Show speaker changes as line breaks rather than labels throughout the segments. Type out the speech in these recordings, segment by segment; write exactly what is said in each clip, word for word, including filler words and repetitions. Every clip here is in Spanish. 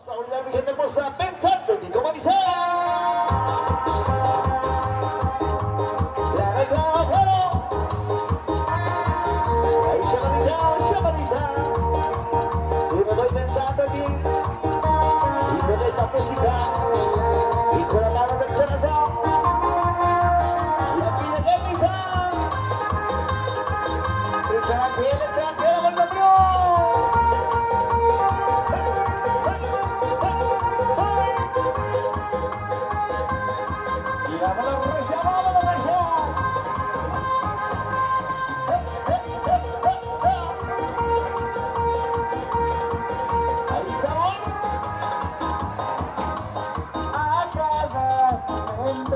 Vamos a bailar, mi gente hermosa, pensando en ti, como dice. Claro, claro, claro. Ahí, chamarita, chamarita. Y me voy pensando en ti. Y con esta música. Y con la mano del corazón. La pide de mi fan. Echa la piel, echa la piel, amor, amor. Vámonos, recia, vámonos, recia. Ahí estamos. A cada momento.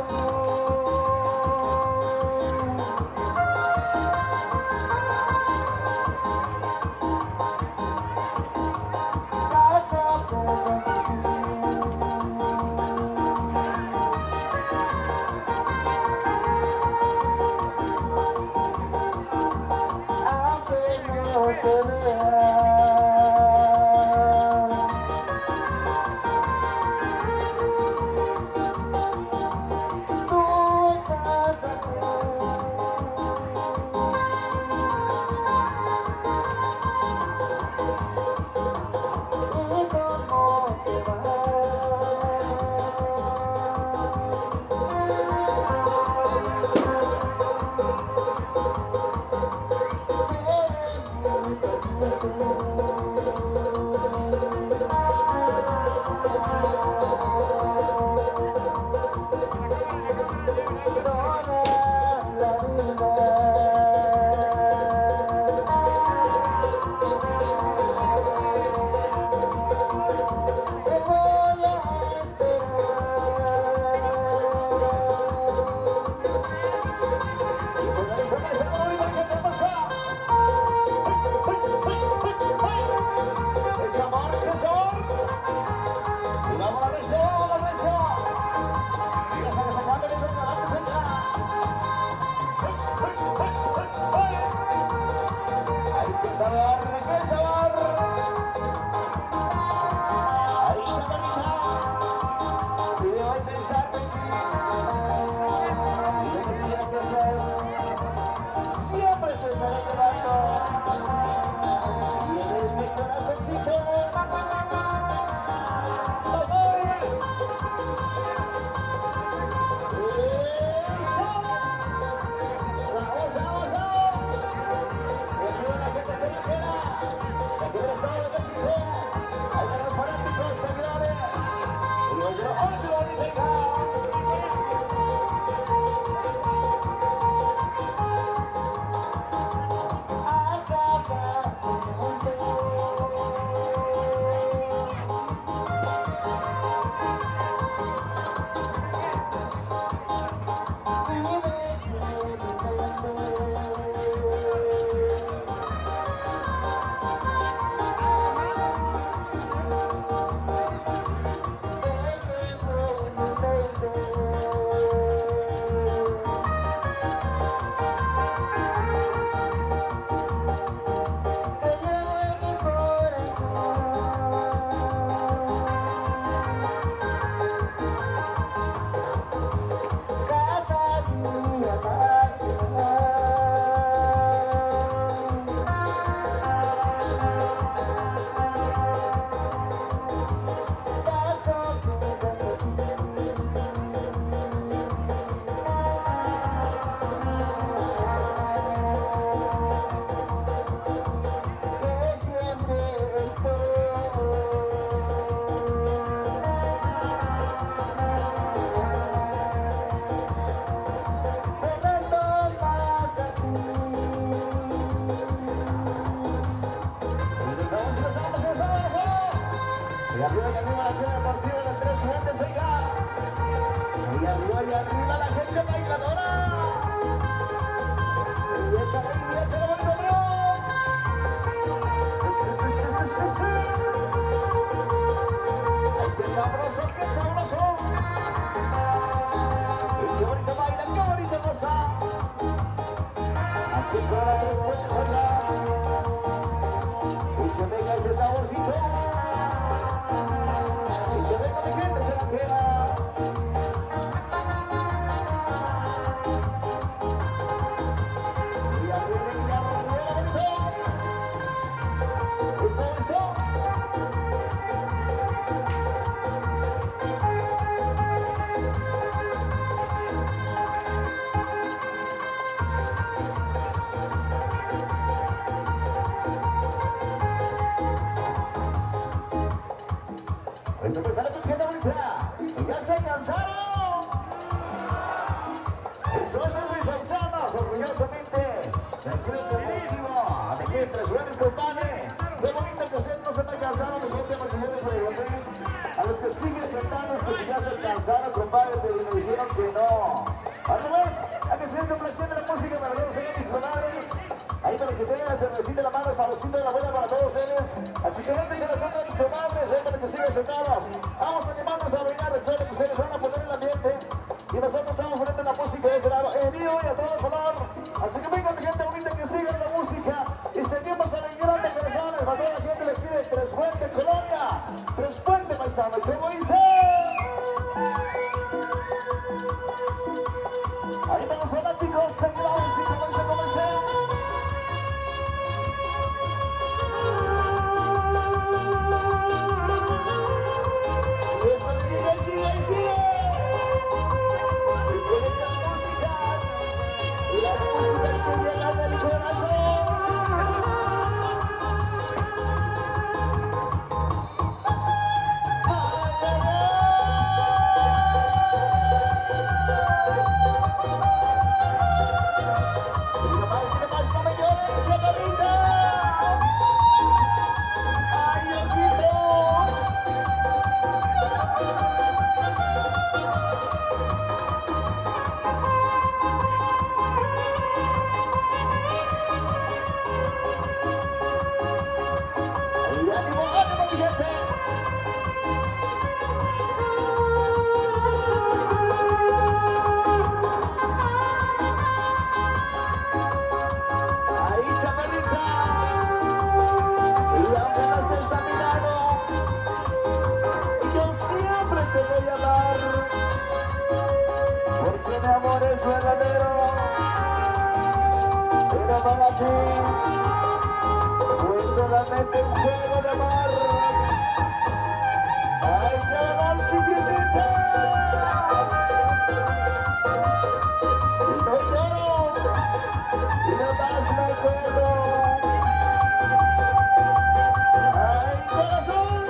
Eso que sale tu gente bonita. Ya se cansaron. Eso es mis paisanos, orgullosamente. De aquí del Deportivo, de aquí de Tres Buenos, compadre. Qué bonita que ustedes no se me cansaron, mi gente, porque yo les pregunté. A los que siguen sentados, pues si ya se cansaron, compadre, pero me dijeron que no. Ahora más, a que sigan complaciendo la música para todos ellos, mis comadres. Ahí para los que tienen la cervecita en la mano, saludcita de la buena para todos ellos. Así que antes se las son de mis comadres, ahí para que sigan sentados. Vamos a animarnos a bailar, recuerden que ustedes van a poner el ambiente. Y nosotros estamos poniendo la música de ese lado, en vivo y a todo color. Así que venga mi gente bonita que sigan la música. Y seguimos a la grande corazones para toda la gente de aquí de Tres Puentes, Colombia. Tres Puentes, paisano, ¿cómo dice? Ahí van los fanáticos, seguidores, y como dice, como dice. Y esto sigue, sigue, sigue. Y con estas músicas, y las músicas que llegan del corazón. Para ti fue solamente un juego de amor. Ay, qué chiquitita. Y no lloro, y no más me acuerdo. Ay, corazón.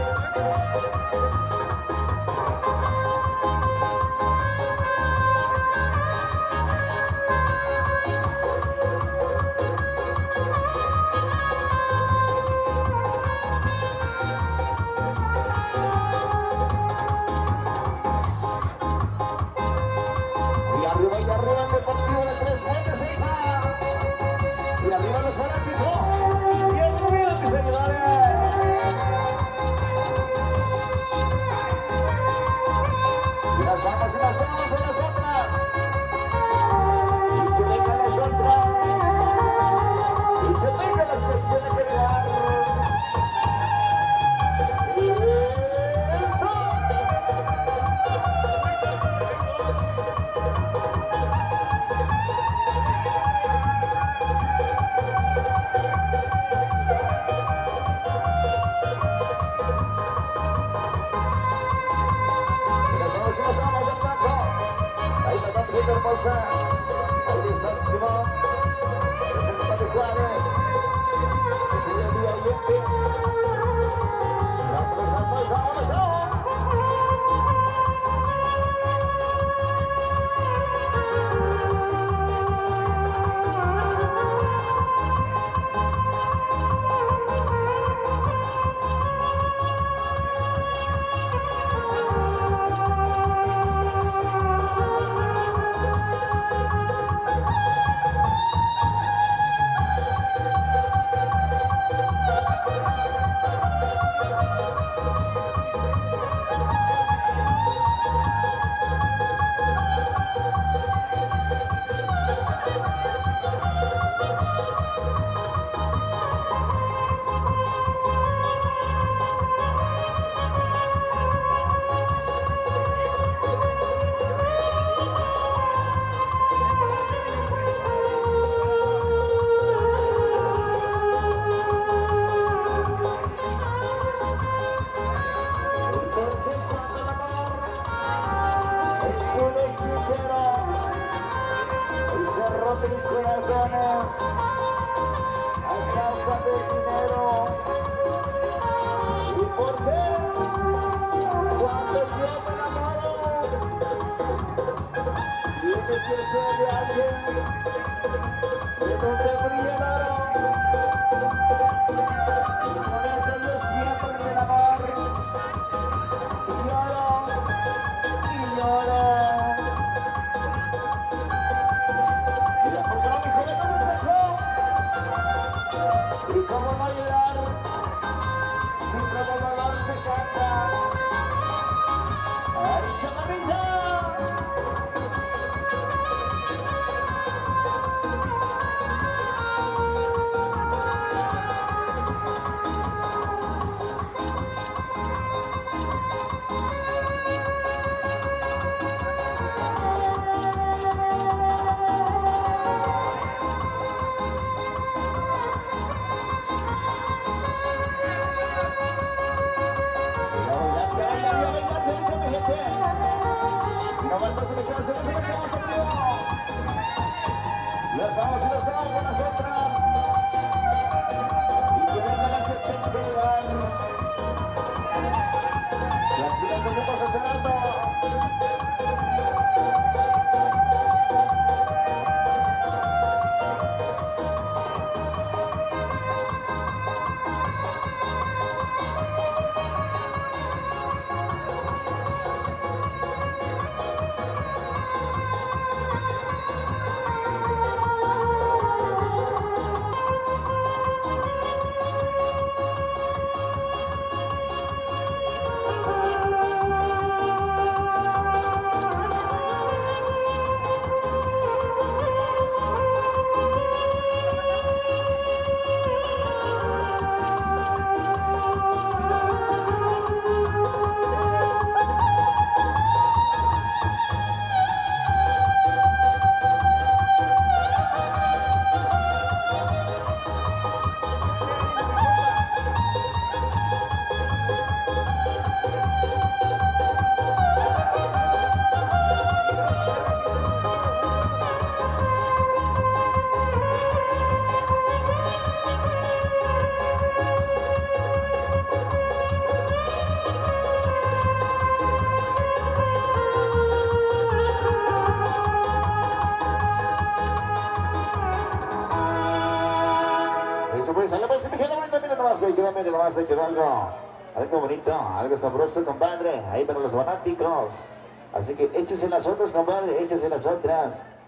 Ahí está Simón, el compadre Juárez, el señor Villallente. Vámonos, vámonos, vámonos, vámonos. Eso pues, sale pues, mi gente bonita, mira nomás, ahí quedó, mira nomás, ahí quedó algo, algo bonito, algo sabroso, compadre, ahí para los fanáticos. Así que échese las otras, compadre, échese las otras.